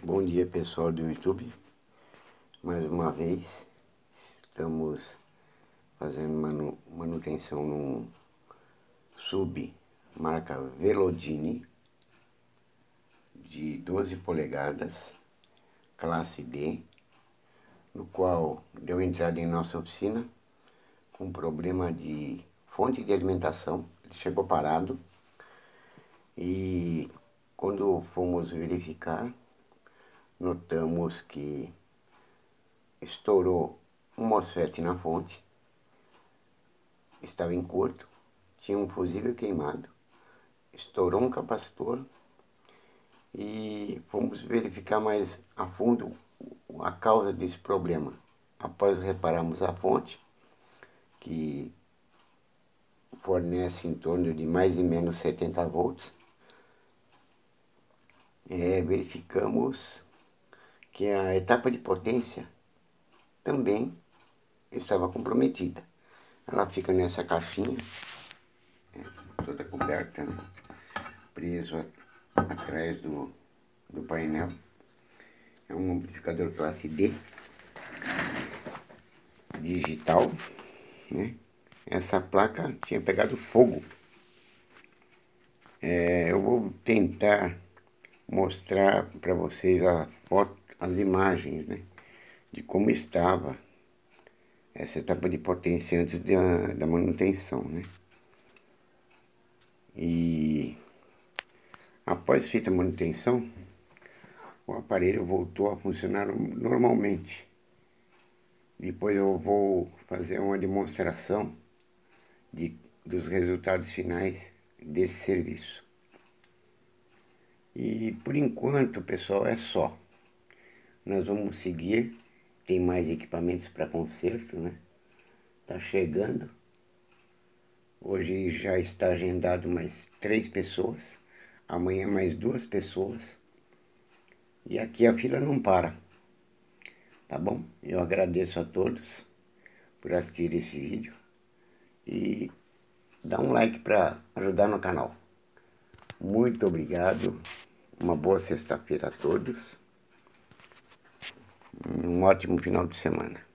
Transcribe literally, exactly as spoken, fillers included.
Bom dia, pessoal do YouTube. Mais uma vez estamos fazendo manu manutenção num sub marca Velodini de doze polegadas, classe D, no qual deu entrada em nossa oficina com problema de fonte de alimentação. Ele chegou parado e quando fomos verificar, notamos que estourou um MOSFET na fonte, estava em curto, tinha um fusível queimado, estourou um capacitor e fomos verificar mais a fundo a causa desse problema. Após repararmos a fonte, que fornece em torno de mais ou menos setenta volts, é, verificamos que a etapa de potência também estava comprometida. Ela fica nessa caixinha, é, toda coberta, né? Preso atrás do, do painel. É um amplificador classe D, digital, né? Essa placa tinha pegado fogo. É, eu vou tentar mostrar para vocês a foto, as imagens, né, de como estava essa etapa de potência antes da, da manutenção, né? E após feita a manutenção, o aparelho voltou a funcionar normalmente. Depois eu vou fazer uma demonstração de, dos resultados finais desse serviço. E por enquanto, pessoal, é só. Nós vamos seguir. Tem mais equipamentos para conserto, né? Tá chegando. Hoje já está agendado mais três pessoas. Amanhã mais duas pessoas. E aqui a fila não para. Tá bom? Eu agradeço a todos por assistir esse vídeo. E dá um like para ajudar no canal. Muito obrigado. Uma boa sexta-feira a todos. Um ótimo final de semana.